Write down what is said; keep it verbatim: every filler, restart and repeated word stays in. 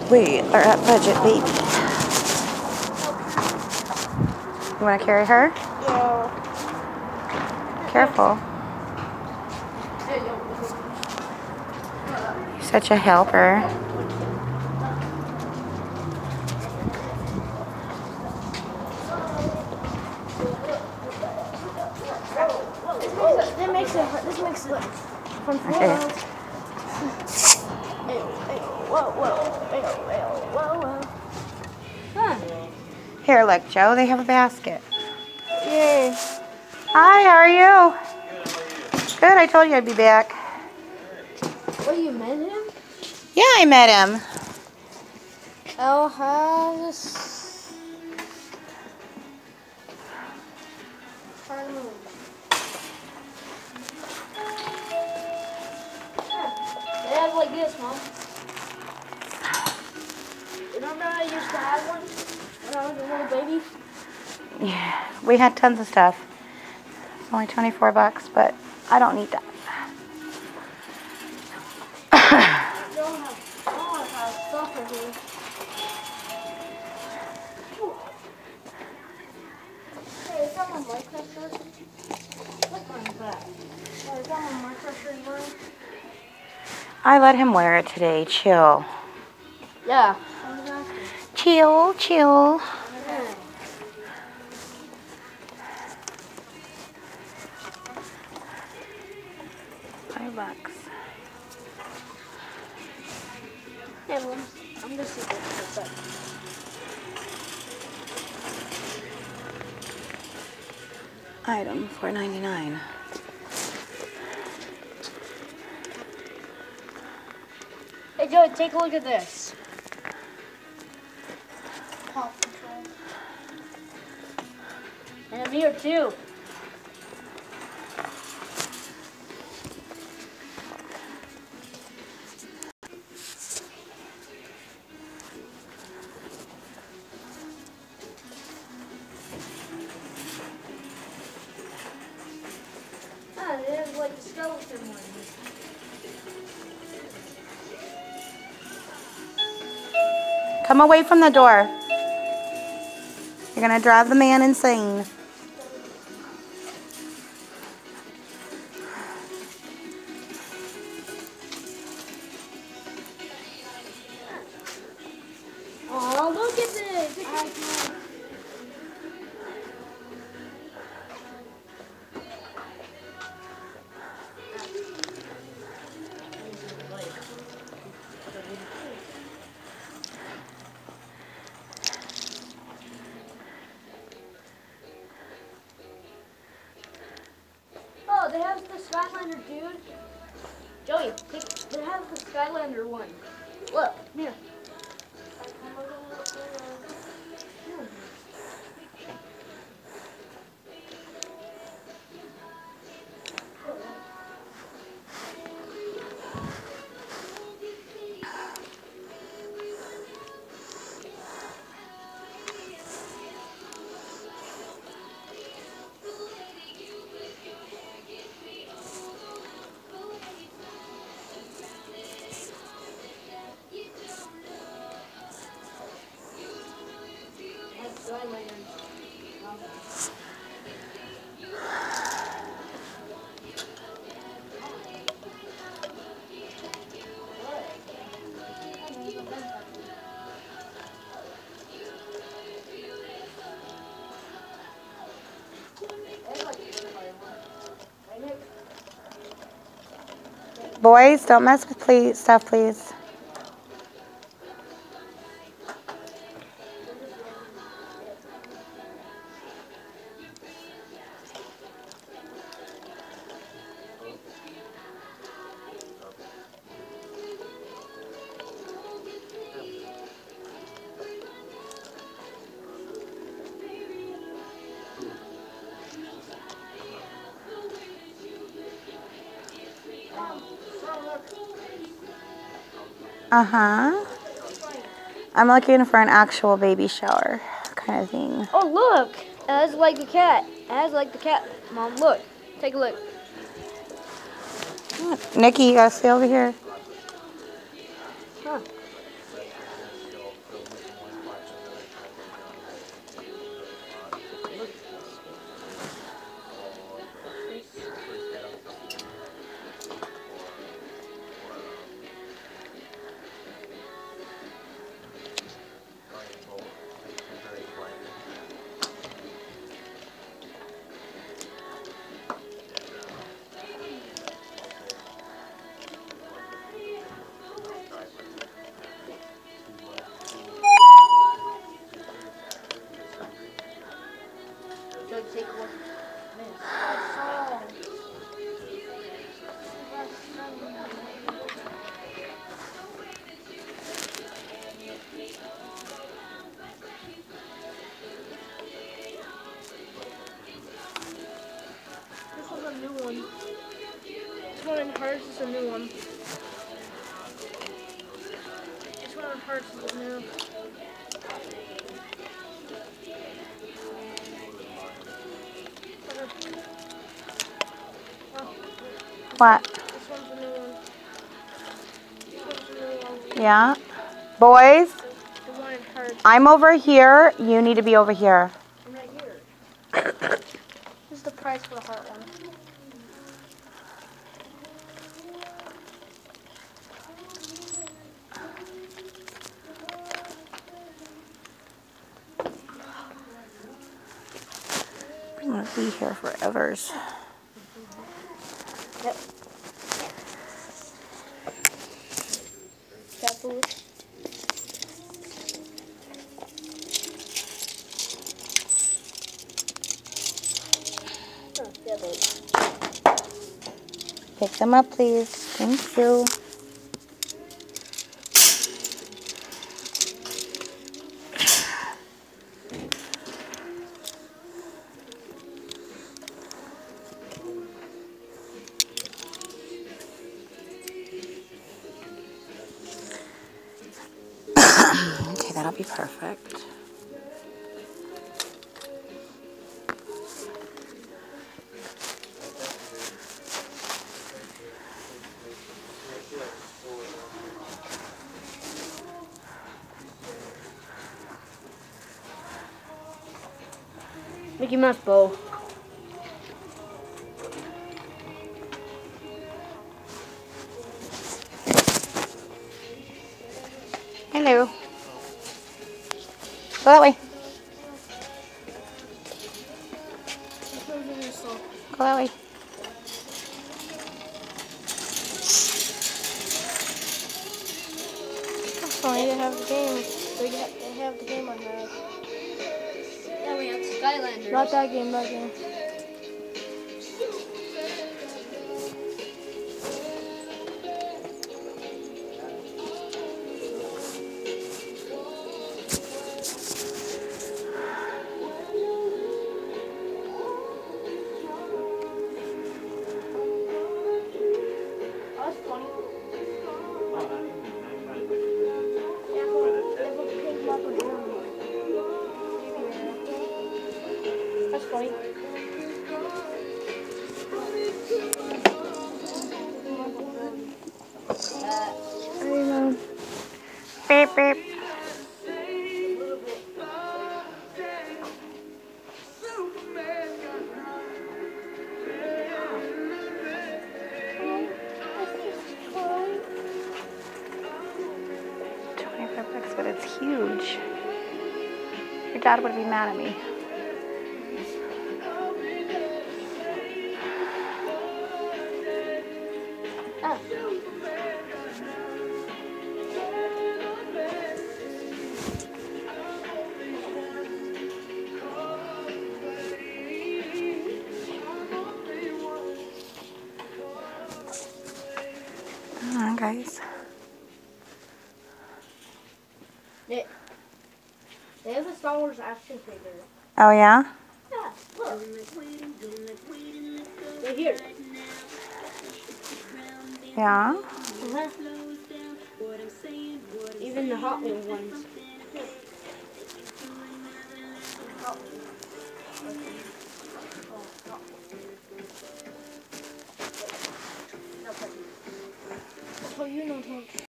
We are at budget, baby. You want to carry her? Yeah. Careful. You're such a helper. This makes it hurt. This makes it from four Okay. Whoa, whoa, whoa, whoa, whoa. Huh. Here, look, Joe. They have a basket. Yay. Hi, how are you? Good. I told you I'd be back. What, you met him? Yeah, I met him. El has... They have like this, Mom. Remember I used to have one when I was a little baby? Yeah, we had tons of stuff. It's only twenty-four bucks, but I don't need that. I don't have, I don't have stuff in here. Hey, is that my Minecraft shirt? What one is that? Oh, is that my Minecraft shirt you wearing? I let him wear it today. Chill. Yeah. Chill, chill. Yeah. Five bucks. Hey, Mom, I'm gonna see this for a sec. Item four ninety-nine. Hey, Joey, take a look at this. Paw Patrol. And a mirror, too. Ah, they have like the skeleton one. Come away from the door. You're gonna drive the man insane. Oh, look at this. Oh, they have the Skylander, dude. Joey, take, they have the Skylander one. Look, here. Boys, don't mess with please stuff, please. Uh-huh. I'm looking for an actual baby shower kind of thing. Oh, look. It has like the cat. It has like the cat. Mom, look. Take a look. Nikki, you gotta stay over here. Huh. Hers is a new one. This one of hers is new. What? This one's a new one. This one's a new one. Yeah. Boys, The one in hers. I'm over here. You need to be over here. I'm right here. This is the price for the heart one. I'm going to be here forever. Yep. That food. Oh, yeah, babe. Pick them up, please. Thank you. Okay, that'll be perfect. Mickey Mouse bow. Hello. Go that way. Go that way. That's funny, they have the game. They ha- they have the game I have. Yeah, we have Skylanders. Not that game, that game. That's funny. That's funny. I know. Beep, beep. twenty-five bucks, but it's huge. Your dad would be mad at me. Ah. Come on, guys. They, they have a Star Wars action figure. Oh, yeah? Yeah, look. They're here. Yeah? Uh-huh. Even the Hot Wheels ones. Oh, you know.